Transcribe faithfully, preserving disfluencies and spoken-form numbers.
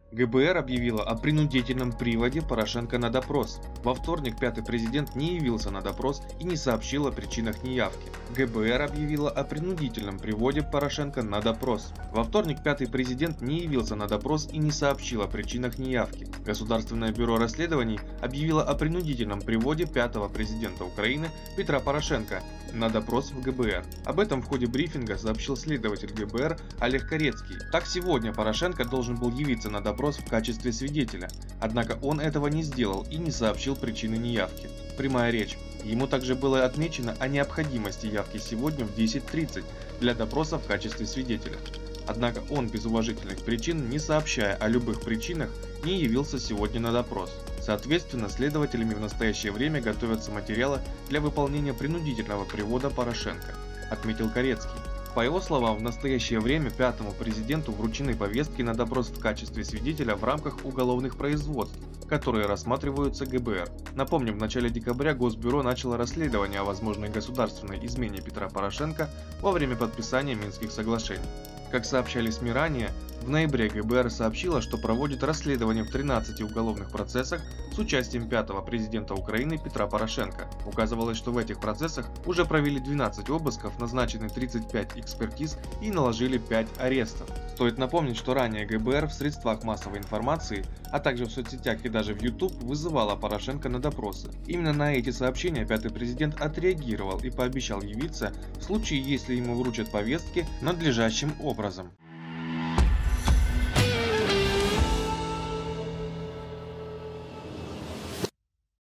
гэ бэ эр объявила о принудительном приводе Порошенко на допрос. Во вторник пятый президент не явился на допрос и не сообщил о причинах неявки. гэ бэ эр объявила о принудительном приводе Порошенко на допрос. Во вторник пятый президент не явился на допрос и не сообщил о причинах неявки. Государственное бюро расследований объявило о принудительном приводе пятого президента Украины Петра Порошенко на допрос в гэ бэ эр. Об этом в ходе брифинга сообщил следователь гэ бэ эр Олег Корецкий. Так, сегодня Порошенко должен был явиться на допрос в качестве свидетеля, однако он этого не сделал и не сообщил причины неявки. Прямая речь. Ему также было отмечено о необходимости явки сегодня в десять тридцать для допроса в качестве свидетеля. Однако он без уважительных причин, не сообщая о любых причинах, не явился сегодня на допрос. Соответственно, следователями в настоящее время готовятся материалы для выполнения принудительного привода Порошенко, отметил Корецкий. По его словам, в настоящее время пятому президенту вручены повестки на допрос в качестве свидетеля в рамках уголовных производств, которые рассматриваются гэ бэ эр. Напомним, в начале декабря Госбюро начало расследование о возможной государственной измене Петра Порошенко во время подписания Минских соглашений. Как сообщали СМИ ранее, в ноябре гэ бэ эр сообщила, что проводит расследование в тринадцати уголовных процессах с участием пятого президента Украины Петра Порошенко. Указывалось, что в этих процессах уже провели двенадцать обысков, назначены тридцать пять экспертиз и наложили пять арестов. Стоит напомнить, что ранее гэ бэ эр в средствах массовой информации, а также в соцсетях и даже в YouTube вызывала Порошенко на допросы. Именно на эти сообщения пятый президент отреагировал и пообещал явиться в случае, если ему вручат повестки надлежащим образом.